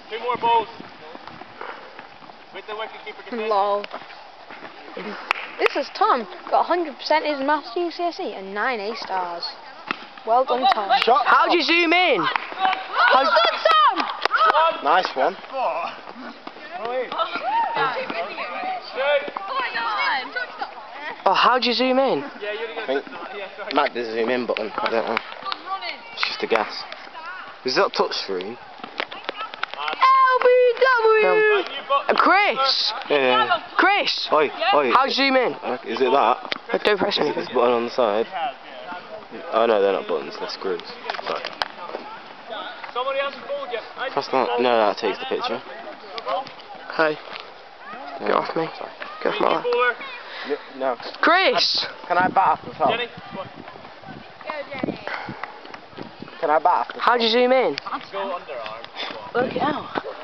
2 more balls. Wait till the wicket keeper gets in. Lol. This is Tom. Got 100% his maths GCSE and 9 A stars. Well done, Tom. How'd you zoom in? Well done, Tom! Nice one. Oh, how'd you zoom in? Yeah, you're I think Mac the zoom in button. I don't know. It's just a guess. Is that touch screen? LBW! Chris! Yeah. Chris! Oi, oi. How'd you zoom in? Is it that? Don't press Is anything. this button on the side? Oh no, they're not buttons, they're screws. Sorry. Somebody hasn't bowled yet. Press that. No, that takes the picture. Hey, get off me. Get off my lap. Bowler. No. Chris! Can I bat after top? Jenny, Can I bat after top? How'd you zoom in? go underarm. Work it out.